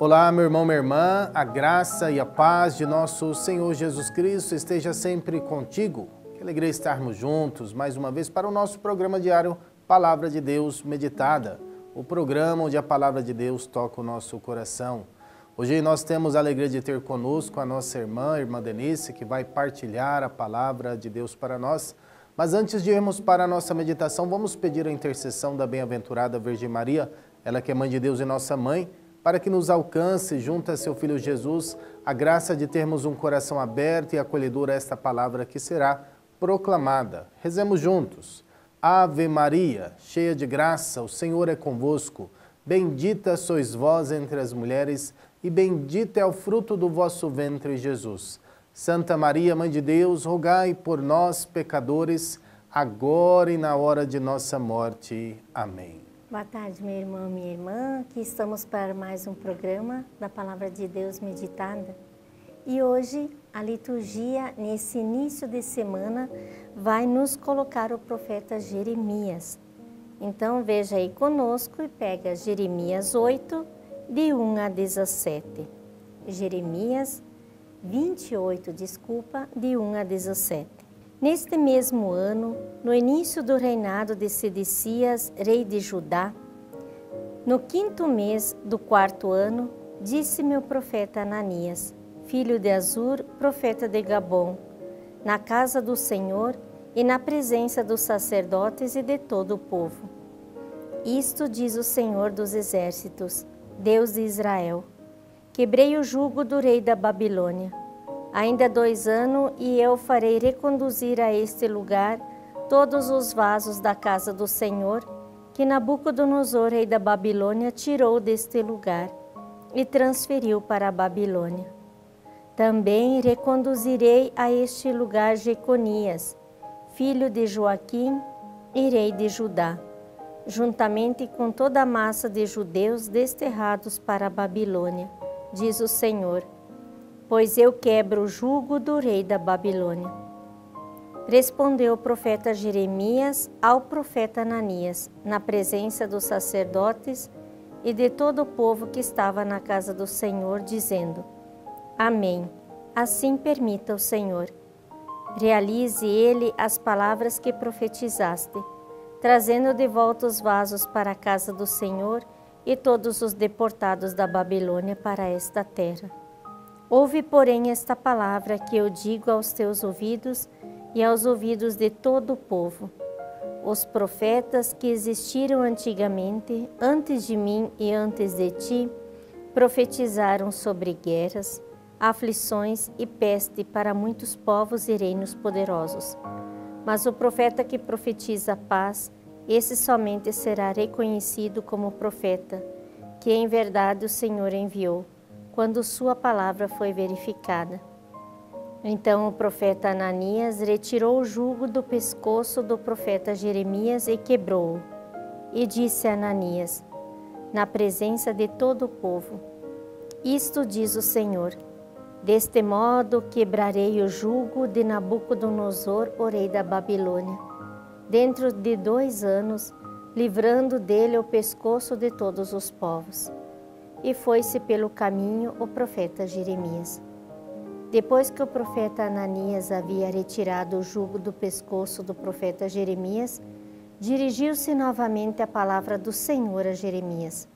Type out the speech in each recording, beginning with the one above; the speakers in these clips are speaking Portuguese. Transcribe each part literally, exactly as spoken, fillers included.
Olá, meu irmão, minha irmã, a graça e a paz de nosso Senhor Jesus Cristo esteja sempre contigo. Que alegria estarmos juntos mais uma vez para o nosso programa diário Palavra de Deus Meditada, o programa onde a Palavra de Deus toca o nosso coração. Hoje nós temos a alegria de ter conosco a nossa irmã, a irmã Denise, que vai partilhar a Palavra de Deus para nós. Mas antes de irmos para a nossa meditação, vamos pedir a intercessão da bem-aventurada Virgem Maria, ela que é Mãe de Deus e nossa Mãe, para que nos alcance, junto a seu Filho Jesus, a graça de termos um coração aberto e acolhedor a esta palavra que será proclamada. Rezemos juntos. Ave Maria, cheia de graça, o Senhor é convosco. Bendita sois vós entre as mulheres e bendito é o fruto do vosso ventre, Jesus. Santa Maria, Mãe de Deus, rogai por nós, pecadores, agora e na hora de nossa morte. Amém. Boa tarde, meu irmão, minha irmã. Aqui estamos para mais um programa da Palavra de Deus Meditada. E hoje, a liturgia, nesse início de semana, vai nos colocar o profeta Jeremias. Então, veja aí conosco e pega Jeremias oito, de um a dezessete. Jeremias vinte e oito, desculpa, de um a dezessete. Neste mesmo ano, no início do reinado de Sedecias, rei de Judá, no quinto mês do quarto ano, disse-me o profeta Ananias, filho de Azur, profeta de Gabom, na casa do Senhor e na presença dos sacerdotes e de todo o povo. Isto diz o Senhor dos exércitos, Deus de Israel. Quebrei o jugo do rei da Babilônia. Ainda dois anos e eu farei reconduzir a este lugar todos os vasos da casa do Senhor, que Nabucodonosor, rei da Babilônia, tirou deste lugar e transferiu para a Babilônia. Também reconduzirei a este lugar Jeconias, filho de Joaquim e rei de Judá, juntamente com toda a massa de judeus desterrados para a Babilônia, diz o Senhor, pois eu quebro o jugo do rei da Babilônia. Respondeu o profeta Jeremias ao profeta Ananias, na presença dos sacerdotes e de todo o povo que estava na casa do Senhor, dizendo, Amém, assim permita o Senhor. Realize ele as palavras que profetizaste, trazendo de volta os vasos para a casa do Senhor e todos os deportados da Babilônia para esta terra. Ouve, porém, esta palavra que eu digo aos teus ouvidos e aos ouvidos de todo o povo. Os profetas que existiram antigamente, antes de mim e antes de ti, profetizaram sobre guerras, aflições e peste para muitos povos e reinos poderosos. Mas o profeta que profetiza a paz, esse somente será reconhecido como profeta, que em verdade o Senhor enviou, quando sua palavra foi verificada. Então o profeta Ananias retirou o jugo do pescoço do profeta Jeremias e quebrou-o. E disse a Ananias, na presença de todo o povo, Isto diz o Senhor, deste modo quebrarei o jugo de Nabucodonosor, o rei da Babilônia, dentro de dois anos, livrando dele o pescoço de todos os povos. E foi-se pelo caminho o profeta Jeremias. Depois que o profeta Ananias havia retirado o jugo do pescoço do profeta Jeremias, dirigiu-se novamente a palavra do Senhor a Jeremias.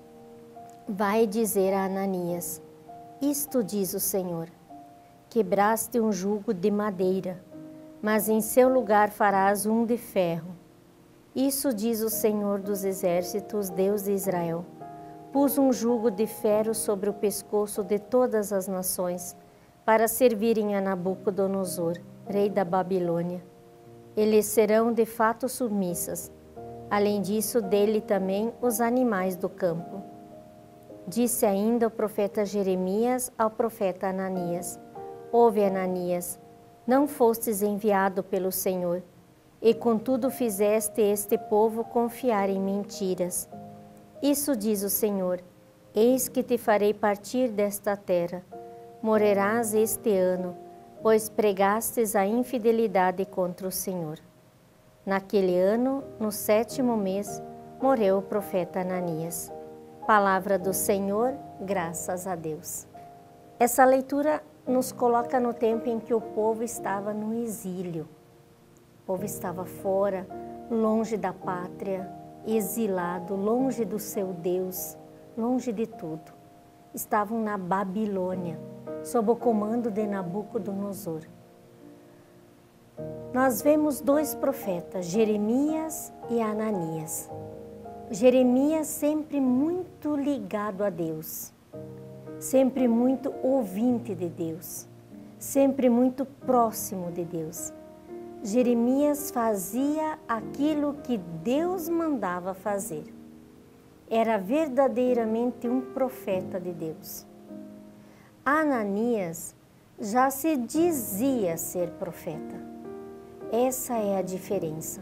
Vai dizer a Ananias, isto diz o Senhor, quebraste um jugo de madeira, mas em seu lugar farás um de ferro. Isso diz o Senhor dos exércitos, Deus de Israel. Pus um jugo de ferro sobre o pescoço de todas as nações, para servirem a Nabucodonosor, rei da Babilônia. Eles serão de fato submissas. Além disso, dele também os animais do campo. Disse ainda o profeta Jeremias ao profeta Ananias, Ouve, Ananias, não fostes enviado pelo Senhor, e contudo fizeste este povo confiar em mentiras. Isso diz o Senhor, eis que te farei partir desta terra. Morrerás este ano, pois pregastes a infidelidade contra o Senhor. Naquele ano, no sétimo mês, morreu o profeta Ananias. Palavra do Senhor, graças a Deus. Essa leitura nos coloca no tempo em que o povo estava no exílio. O povo estava fora, longe da pátria, exilado, longe do seu Deus, longe de tudo. Estavam na Babilônia, sob o comando de Nabucodonosor. Nós vemos dois profetas, Jeremias e Ananias. Jeremias sempre muito ligado a Deus, sempre muito ouvinte de Deus, sempre muito próximo de Deus. Jeremias fazia aquilo que Deus mandava fazer. Era verdadeiramente um profeta de Deus. Ananias já se dizia ser profeta. Essa é a diferença.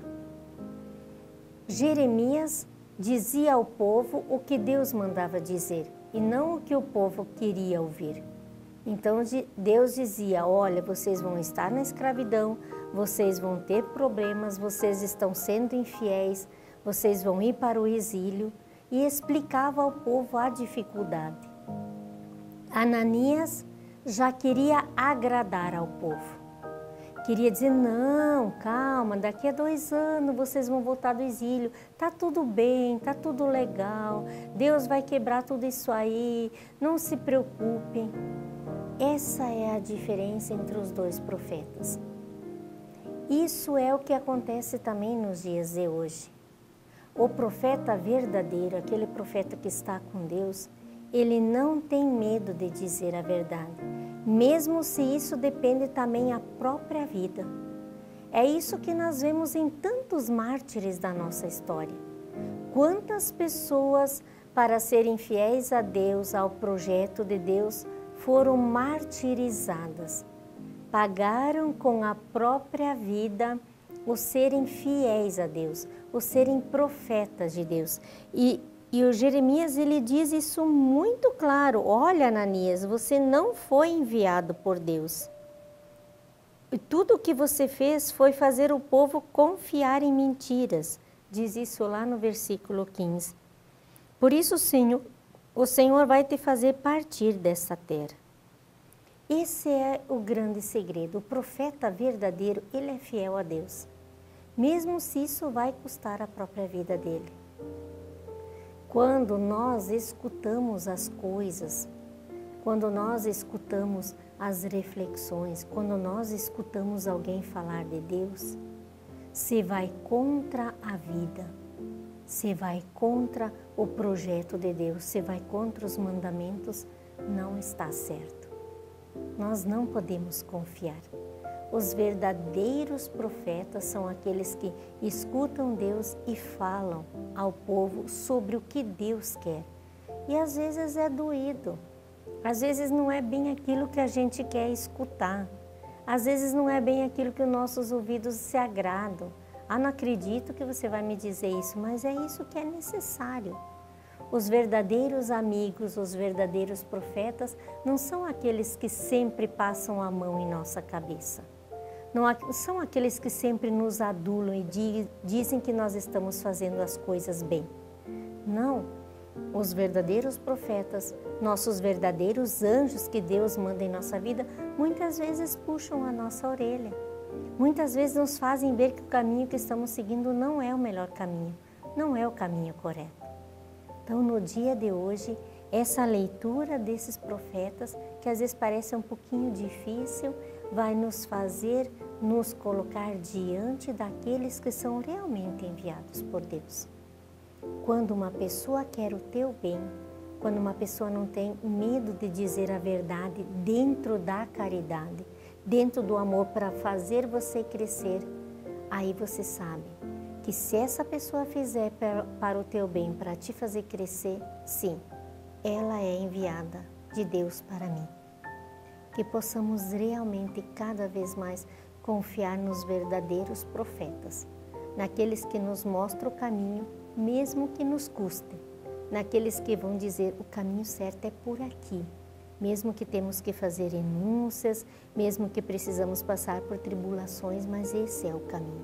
Jeremias dizia ao povo o que Deus mandava dizer e não o que o povo queria ouvir. Então Deus dizia, olha, vocês vão estar na escravidão, vocês vão ter problemas, vocês estão sendo infiéis, vocês vão ir para o exílio, e explicava ao povo a dificuldade. Ananias já queria agradar ao povo. Queria dizer, não, calma, daqui a dois anos vocês vão voltar do exílio, tá tudo bem, tá tudo legal, Deus vai quebrar tudo isso aí, não se preocupem. Essa é a diferença entre os dois profetas. Isso é o que acontece também nos dias de hoje. O profeta verdadeiro, aquele profeta que está com Deus, ele não tem medo de dizer a verdade, mesmo se isso depende também da própria vida. É isso que nós vemos em tantos mártires da nossa história. Quantas pessoas, para serem fiéis a Deus, ao projeto de Deus, foram martirizadas, pagaram com a própria vida o serem fiéis a Deus, o serem profetas de Deus. E, e o Jeremias, ele diz isso muito claro, olha Ananias, você não foi enviado por Deus. E tudo o que você fez foi fazer o povo confiar em mentiras, diz isso lá no versículo quinze. Por isso, Senhor, o Senhor vai te fazer partir dessa terra. Esse é o grande segredo, o profeta verdadeiro, ele é fiel a Deus, mesmo se isso vai custar a própria vida dele. Quando nós escutamos as coisas, quando nós escutamos as reflexões, quando nós escutamos alguém falar de Deus, se vai contra a vida, se vai contra o projeto de Deus, se vai contra os mandamentos, não está certo. Nós não podemos confiar. Os verdadeiros profetas são aqueles que escutam Deus e falam ao povo sobre o que Deus quer. E às vezes é doído, às vezes não é bem aquilo que a gente quer escutar, às vezes não é bem aquilo que os nossos ouvidos se agradam. Ah, não acredito que você vai me dizer isso, mas é isso que é necessário. Os verdadeiros amigos, os verdadeiros profetas, não são aqueles que sempre passam a mão em nossa cabeça. Não são aqueles que sempre nos adulam e dizem que nós estamos fazendo as coisas bem. Não. Os verdadeiros profetas, nossos verdadeiros anjos que Deus manda em nossa vida, muitas vezes puxam a nossa orelha. Muitas vezes nos fazem ver que o caminho que estamos seguindo não é o melhor caminho, não é o caminho correto. Então, no dia de hoje, essa leitura desses profetas, que às vezes parece um pouquinho difícil, vai nos fazer nos colocar diante daqueles que são realmente enviados por Deus. Quando uma pessoa quer o teu bem, quando uma pessoa não tem medo de dizer a verdade dentro da caridade, dentro do amor para fazer você crescer, aí você sabe que se essa pessoa fizer para o teu bem, para te fazer crescer, sim, ela é enviada de Deus para mim. Que possamos realmente cada vez mais confiar nos verdadeiros profetas, naqueles que nos mostram o caminho, mesmo que nos custe, naqueles que vão dizer o caminho certo é por aqui, mesmo que temos que fazer renúncias, mesmo que precisamos passar por tribulações, mas esse é o caminho.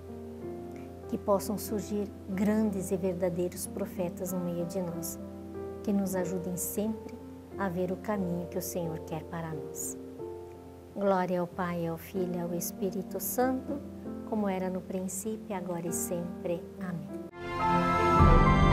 Que possam surgir grandes e verdadeiros profetas no meio de nós. que nos ajudem sempre a ver o caminho que o Senhor quer para nós. Glória ao Pai, ao Filho e ao Espírito Santo, como era no princípio, agora e sempre. Amém.